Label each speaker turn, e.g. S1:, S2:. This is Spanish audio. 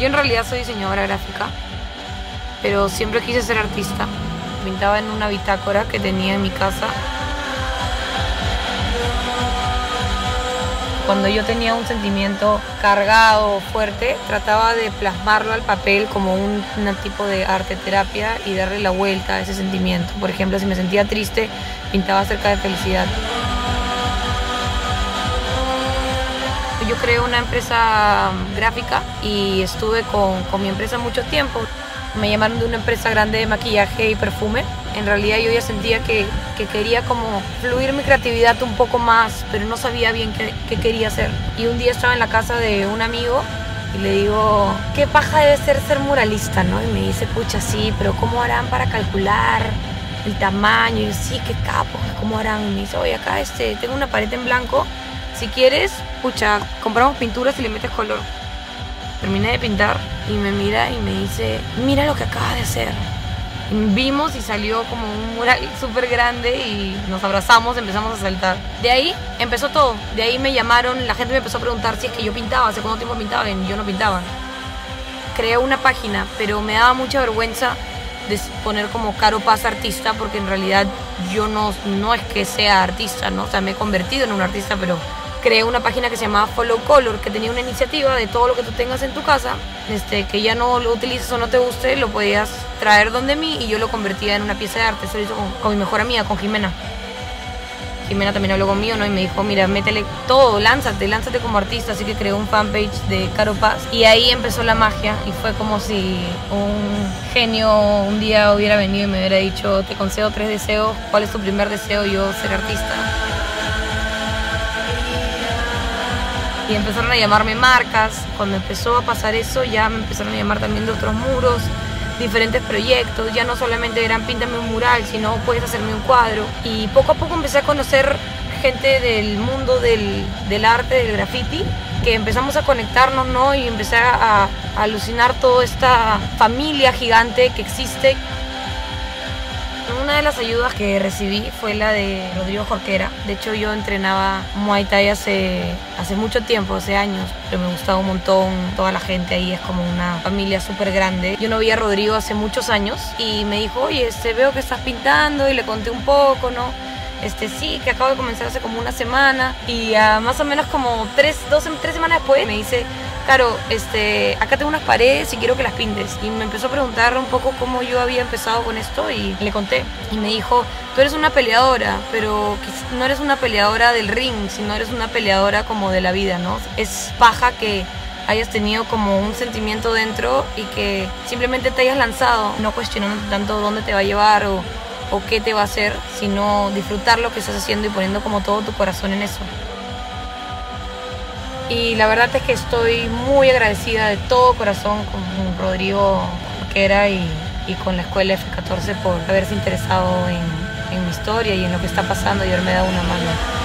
S1: Yo en realidad soy diseñadora gráfica, pero siempre quise ser artista. Pintaba en una bitácora que tenía en mi casa. Cuando yo tenía un sentimiento cargado o fuerte, trataba de plasmarlo al papel como un tipo de arte terapia y darle la vuelta a ese sentimiento. Por ejemplo, si me sentía triste, pintaba acerca de felicidad. Yo creé una empresa gráfica y estuve con mi empresa mucho tiempo. Me llamaron de una empresa grande de maquillaje y perfume. En realidad yo ya sentía que quería como fluir mi creatividad un poco más, pero no sabía bien qué quería hacer. Y un día estaba en la casa de un amigo y le digo, ¿qué paja debe ser muralista, no? Y me dice, pucha, sí, pero ¿cómo harán para calcular el tamaño? Y yo, sí, qué capo, ¿cómo harán? Y me dice, oye, acá tengo una pared en blanco, si quieres, pucha, compramos pinturas y le metes color. Terminé de pintar y me mira y me dice, mira lo que acabas de hacer. Y vimos y salió como un mural súper grande y nos abrazamos, empezamos a saltar. De ahí empezó todo. De ahí me llamaron, la gente me empezó a preguntar si es que yo pintaba, hace cuánto tiempo pintaba, y yo no pintaba. Creé una página, pero me daba mucha vergüenza de poner como Caro Paz artista, porque en realidad yo no es que sea artista, ¿no? O sea, me he convertido en un artista, pero creé una página que se llamaba Follow Color, que tenía una iniciativa de todo lo que tú tengas en tu casa, que ya no lo utilices o no te guste, lo podías traer donde mí y yo lo convertía en una pieza de arte. Eso lo hizo con mi mejor amiga, con Jimena. Jimena también habló conmigo, ¿no? Y me dijo, mira, métele todo, lánzate como artista. Así que creé un fanpage de Caro Paz y ahí empezó la magia y fue como si un genio un día hubiera venido y me hubiera dicho, te concedo 3 deseos, ¿cuál es tu primer deseo? Yo, ser artista. Y empezaron a llamarme marcas. Cuando empezó a pasar eso, ya me empezaron a llamar también de otros muros, diferentes proyectos. Ya no solamente eran píntame un mural, sino puedes hacerme un cuadro. Y poco a poco empecé a conocer gente del mundo del arte, del graffiti, que empezamos a conectarnos, ¿no? Y empecé a alucinar toda esta familia gigante que existe. Una de las ayudas que recibí fue la de Rodrigo Jorquera. De hecho, yo entrenaba Muay Thai hace mucho tiempo, hace años, pero me gustaba un montón. Toda la gente ahí es como una familia súper grande. Yo no vi a Rodrigo hace muchos años y me dijo, oye, veo que estás pintando, y le conté un poco, ¿no? Sí, que acabo de comenzar hace como una semana, y más o menos como 3 semanas después me dice, Caro, acá tengo unas paredes y quiero que las pintes. Y me empezó a preguntar un poco cómo yo había empezado con esto y le conté. Y me dijo, tú eres una peleadora, pero no eres una peleadora del ring, sino eres una peleadora como de la vida, ¿no? Es paja que hayas tenido como un sentimiento dentro y que simplemente te hayas lanzado, no cuestionando tanto dónde te va a llevar o qué te va a hacer, sino disfrutar lo que estás haciendo y poniendo como todo tu corazón en eso. Y la verdad es que estoy muy agradecida de todo corazón con Rodrigo Jorquera y con la escuela F14 por haberse interesado en mi historia y en lo que está pasando y haberme dado una mano.